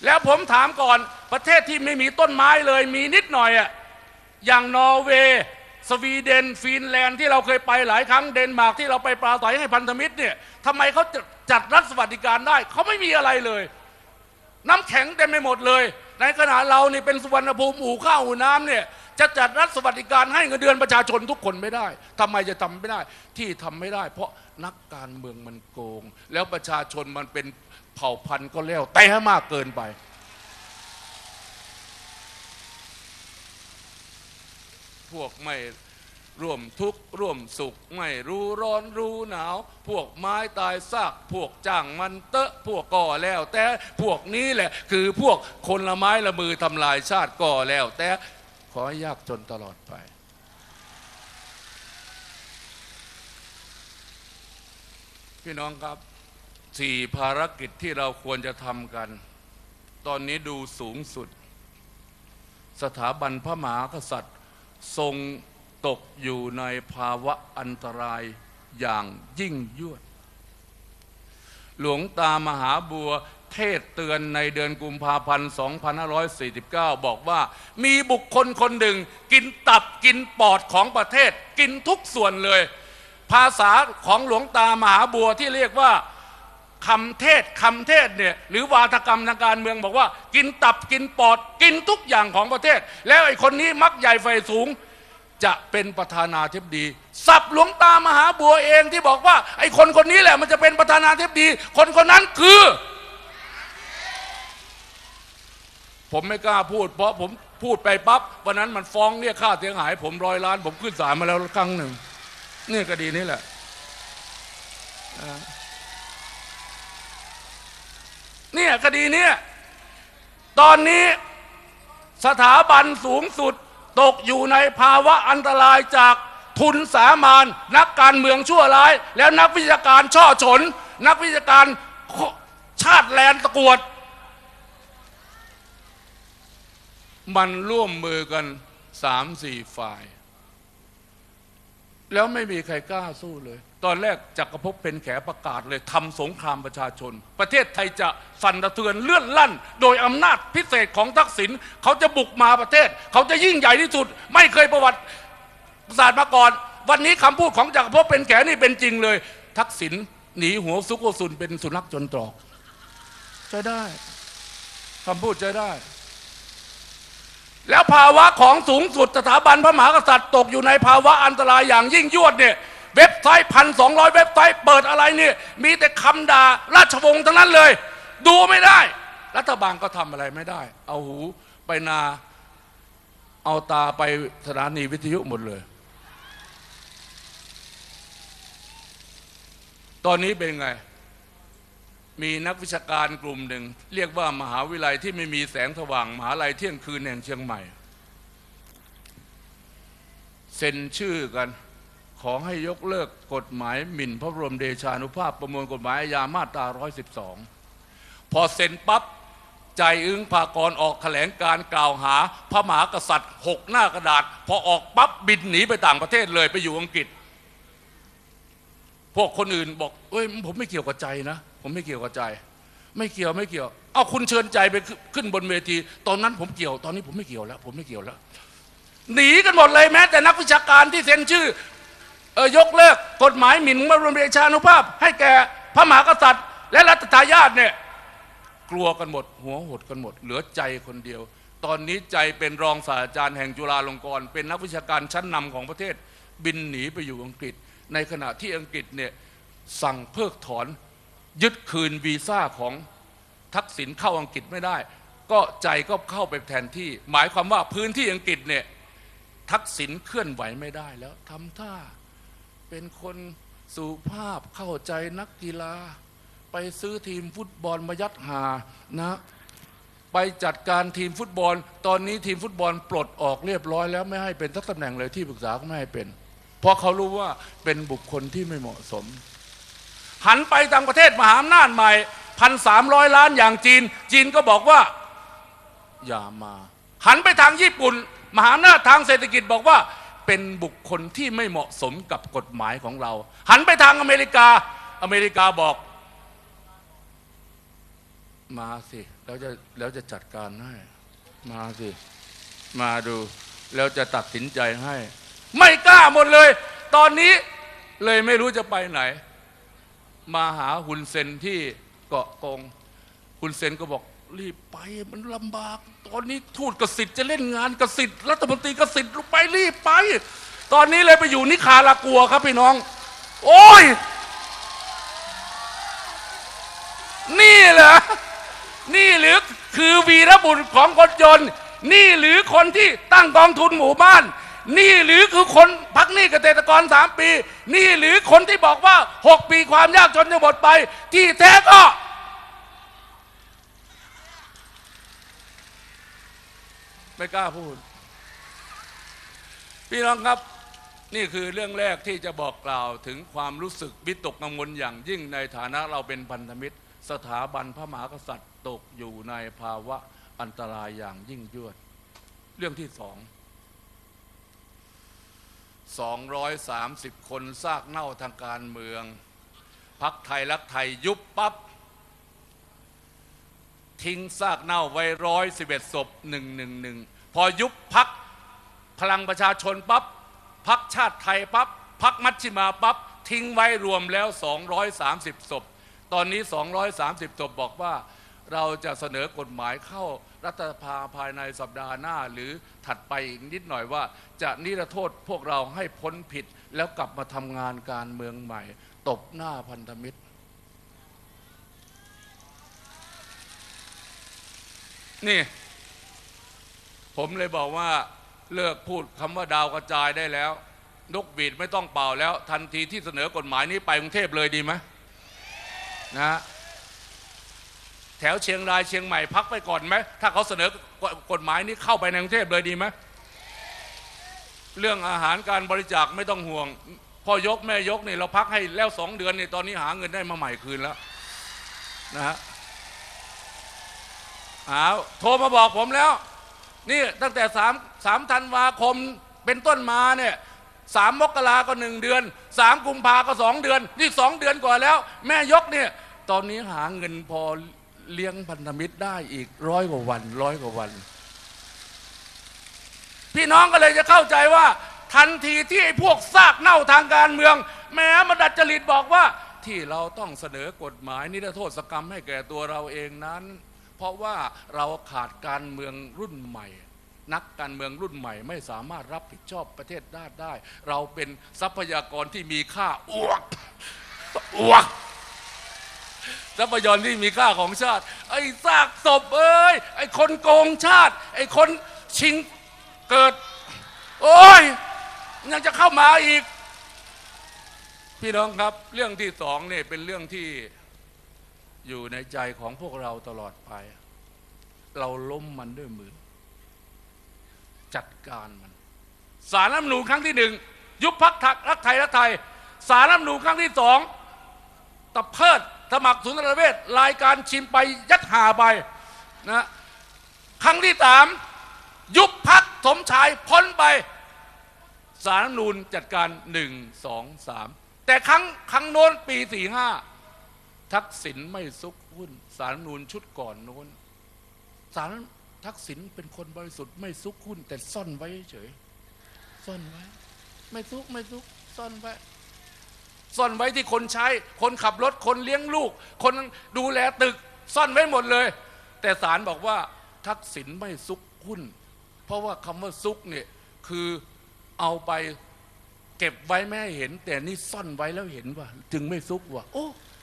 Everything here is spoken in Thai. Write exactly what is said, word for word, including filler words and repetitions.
แล้วผมถามก่อนประเทศที่ไม่มีต้นไม้เลยมีนิดหน่อยอ่ะอย่างนอร์เวย์สวีเดนฟินแลนด์ที่เราเคยไปหลายครั้งเดนมาร์กที่เราไปปราศัยให้พันธมิตรเนี่ยทำไมเขาจัดรัฐสวัสดิการได้เขาไม่มีอะไรเลยน้ำแข็งเต็มไปหมดเลยในขณะเรานี่เป็นสุวรรณภูมิอู่ข้าวอู่น้ำเนี่ยจะจัดรัฐสวัสดิการให้เงินเดือนประชาชนทุกคนไม่ได้ทำไมจะทำไม่ได้ที่ทำไม่ได้เพราะนักการเมืองมันโกงแล้วประชาชนมันเป็นเผ่าพันธุ์ก็แล้วแต่มากเกินไปพวกไม่ร่วมทุกข์ร่วมสุขไม่รู้ร้อนรู้หนาวพวกไม้ตายซากพวกจ้างมันเตอะพวกก่อแล้วแต่พวกนี้แหละคือพวกคนละไม้ละมือทำลายชาติก่อแล้วแต่ขอให้ยากจนตลอดไปพี่น้องครับสี่ภารกิจที่เราควรจะทำกันตอนนี้ดูสูงสุดสถาบันพระมหากษัตริย์ทรงตกอยู่ในภาวะอันตรายอย่างยิ่งยวดหลวงตามหาบัวเทศเตือนในเดือนกุมภาพันธ์ สองพันห้าร้อยสี่สิบเก้า บอกว่ามีบุคคลคนหนึ่งกินตับกินปอดของประเทศกินทุกส่วนเลยภาษาของหลวงตามหาบัวที่เรียกว่าคำเทศคำเทศเนี่ยหรือวาทกรรมทางการเมืองบอกว่ากินตับกินปอดกินทุกอย่างของประเทศแล้วไอ้คนนี้มักใหญ่ไฟสูงจะเป็นประธานาธิบดีสับหลวงตามหาบัวเองที่บอกว่าไอ้คนคนนี้แหละมันจะเป็นประธานาธิบดีคนคนนั้นคือผมไม่กล้าพูดเพราะผมพูดไปปั๊บวันนั้นมันฟ้องเรียกค่าเสียหายผมร้อยล้านผมขึ้นศาลมาแล้วครั้งหนึ่งนี่คดีนี้แหละเนี่ยคดีนี้ตอนนี้สถาบันสูงสุดตกอยู่ในภาวะอันตรายจากทุนสามานนักการเมืองชั่วร้ายแล้วนักวิชาการช่อฉนนักวิชาการชาติแลนตะกวดมันร่วมมือกันสามสี่ฝ่ายแล้วไม่มีใครกล้าสู้เลยตอนแรกจักรภพเป็นแขประกาศเลยทำสงครามประชาชนประเทศไทยจะสั่นสะเทือนเลื่อนลั่นโดยอำนาจพิเศษของทักษิณเขาจะบุกมาประเทศเขาจะยิ่งใหญ่ที่สุดไม่เคยประวัติศาสตร์มาก่อนวันนี้คำพูดของจักรภพเป็นแขนี่เป็นจริงเลยทักษิณหนีหัวซุกซุนเป็นสุนัขจนตรอกใช้ได้คำพูดใช้ได้แล้วภาวะของสูงสุดสถาบันพระมหากษัตริย์ตกอยู่ในภาวะอันตรายอย่างยิ่งยวดเนี่ยเว็บไซต์พันสองร้อยเว็บไซต์เปิดอะไรเนี่ยมีแต่คำด่าราชวงศ์ทั้งนั้นเลยดูไม่ได้รัฐบาลก็ทำอะไรไม่ได้เอาหูไปนาเอาตาไปสถานีวิทยุหมดเลยตอนนี้เป็นไงมีนักวิชาการกลุ่มหนึ่งเรียกว่ามหาวิทยาลัยที่ไม่มีแสงสว่างมหาวิทยาลัยเที่ยงคืนแห่งเชียงใหม่เซ็นชื่อกันขอให้ยกเลิกกฎหมายหมิ่นพระบรมเดชานุภาพประมวลกฎหมายอาญามาตราหนึ่งร้อยสิบสองพอเซ็นปั๊บใจอึ้งภากรออกแถลงการกล่าวหาพระมหากษัตริย์หกหน้ากระดาษพอออกปั๊บบินหนีไปต่างประเทศเลยไปอยู่อังกฤษพวกคนอื่นบอกเอ้ยผมไม่เกี่ยวกับใจนะผมไม่เกี่ยวกับใจไม่เกี่ยวไม่เกี่ยวเอาคุณเชิญใจไปขึ้นบนเวทีตอนนั้นผมเกี่ยวตอนนี้ผมไม่เกี่ยวแล้วผมไม่เกี่ยวแล้วหนีกันหมดเลยแม้แต่นักวิชาการที่เซ็นชื่อเออยกเลิกกฎหมายหมิ่นพระบรมเดชานุภาพให้แก่พระมหากษัตริย์และรัชทายาทเนี่ยกลัวกันหมดหัวหดกันหมดเหลือใจคนเดียวตอนนี้ใจเป็นรองศาสตราจารย์แห่งจุฬาลงกรณ์เป็นนักวิชาการชั้นนำของประเทศบินหนีไปอยู่อังกฤษในขณะที่อังกฤษเนี่ยสั่งเพิกถอนยึดคืนวีซ่าของทักษิณเข้าอังกฤษไม่ได้ก็ใจก็เข้าไปแทนที่หมายความว่าพื้นที่อังกฤษเนี่ยทักษิณเคลื่อนไหวไม่ได้แล้วทำท่าเป็นคนสุภาพเข้าใจนักกีฬาไปซื้อทีมฟุตบอลมายัดหานะไปจัดการทีมฟุตบอลตอนนี้ทีมฟุตบอลปลดออกเรียบร้อยแล้วไม่ให้เป็นสักตำแหน่งเลยที่ปรึกษาก็ไม่ให้เป็นเพราะเขารู้ว่าเป็นบุคคลที่ไม่เหมาะสมหันไปต่างประเทศมหาอำนาจใหม่พันสามร้อยล้านอย่างจีนจีนก็บอกว่าอย่ามาหันไปทางญี่ปุ่นมหาอำนาจทางเศรษฐกิจบอกว่าเป็นบุคคลที่ไม่เหมาะสมกับกฎหมายของเราหันไปทางอเมริกาอเมริกาบอกมาสิแล้วจะแล้วจะจัดการให้มาสิมาดูแล้วจะตัดสินใจให้ไม่กล้าหมดเลยตอนนี้เลยไม่รู้จะไปไหนมาหาฮุนเซนที่เกาะกงฮุนเซนก็บอกรีบไปมันลำบากตอนนี้ทูตกษิตจะเล่นงานกษิตรัฐมนตรีกษิตไปรีบไปตอนนี้เลยไปอยู่นิคารากัวครับพี่น้องโอ้ยนี่เหรอนี่หรือคือวีรบุรุษของคนจนนี่หรือคนที่ตั้งกองทุนหมู่บ้านนี่หรือคือคนพักหนี้เกษตรกรสามปีนี่หรือคนที่บอกว่าหกปีความยากจนจะหมดไปที่แท้ก็ไม่กล้าพูดพี่น้องครับนี่คือเรื่องแรกที่จะบอกกล่าวถึงความรู้สึกวิตกกังวลอย่างยิ่งในฐานะเราเป็นพันธมิตรสถาบันพระมหากษัตริย์ตกอยู่ในภาวะอันตรายอย่างยิ่งยวดเรื่องที่สองสองร้อยสามสิบคนซากเน่าทางการเมืองพรรคไทยรักไทยยุบปั๊บทิ้งซากเน่าไว้ร้อยสิบเอ็ดศพหนึ่งหนึ่งหนึ่งพอยุบพรรคพลังประชาชนปั๊บพรรคชาติไทยปั๊บพรรคมัชฌิมาปั๊บทิ้งไว้รวมแล้วสองร้อยสามสิบศพตอนนี้สองร้อยสามสิบศพบอกว่าเราจะเสนอกฎหมายเข้ารัฐสภาภายในสัปดาห์หน้าหรือถัดไปอีกนิดหน่อยว่าจะนิรโทษพวกเราให้พ้นผิดแล้วกลับมาทำงานการเมืองใหม่ตบหน้าพันธมิตรนี่ผมเลยบอกว่าเลิกพูดคำว่าดาวกระจายได้แล้วนกหวีดไม่ต้องเป่าแล้วทันทีที่เสนอกฎหมายนี้ไปกรุงเทพเลยดีไหมนะแถวเชียงรายเชียงใหม่พักไปก่อนไหมถ้าเขาเสนอกฎหมายนี้เข้าไปในกรุงเทพเลยดีไหมเรื่องอาหารการบริจาคไม่ต้องห่วงพ่อยกแม่ยกนี่เราพักให้แล้วสองเดือนนี่ตอนนี้หาเงินได้มาใหม่คืนแล้วนะฮะอ้าวโทรมาบอกผมแล้วนี่ตั้งแต่สามสามธันวาคมเป็นต้นมาเนี่ยสามมกราก็หนึ่งเดือนสามกุมภาก็สองเดือนนี่สองเดือนกว่าแล้วแม่ยกเนี่ยตอนนี้หาเงินพอเลี้ยงพันธมิตรได้อีกร้อยกว่าวันร้อยกว่าวันพี่น้องก็เลยจะเข้าใจว่าทันทีที่ไอ้พวกซากเน่าทางการเมืองแม้มาดัดจริตบอกว่าที่เราต้องเสนอกฎหมายนิรโทษกรรมให้แก่ตัวเราเองนั้นเพราะว่าเราขาดการเมืองรุ่นใหม่นักการเมืองรุ่นใหม่ไม่สามารถรับผิดชอบประเทศได้ได้เราเป็นทรัพยากรที่มีค่าอ้วกอ้วกทรัพยากรที่มีค่าของชาติไอ้ซากศพเอ้ยไอ้คนโกงชาติไอ้คนชิงเกิดโอ้ยยังจะเข้ามาอีกพี่น้องครับเรื่องที่สองเนี่ยเป็นเรื่องที่อยู่ในใจของพวกเราตลอดไปเราล้มมันด้วยมือจัดการมันศาลรัฐธรรมนูญครั้งที่หนึ่งยุบพรรครักไทยรักไทยศาลรัฐธรรมนูญครั้งที่สองตะเพิดสมัครสุนทรเวชรายการชิมไปยัดหาไปนะครั้งที่สามยุบพรรคสมชายพ้นไปศาลรัฐธรรมนูญจัดการหนึ่งสองสามแต่ครั้งครั้งโน้นปีสี่ห้าทักษิณไม่ซุกหุ้นศาลรัฐธรรมนูญชุดก่อนโน้นศาลทักษิณเป็นคนบริสุทธิ์ไม่ซุกหุ้นแต่ซ่อนไว้เฉยซ่อนไว้ไม่ซุกไม่ซุกซ่อนไว้ซ่อนไว้ที่คนใช้คนขับรถคนเลี้ยงลูกคนดูแลตึกซ่อนไว้หมดเลยแต่ศาลบอกว่าทักษิณไม่ซุกหุ้นเพราะว่าคำว่าซุกเนี่ยคือเอาไปเก็บไว้ไม่ให้เห็นแต่นี่ซ่อนไว้แล้วเห็นว่าจึงไม่ซุกว่ะโอ้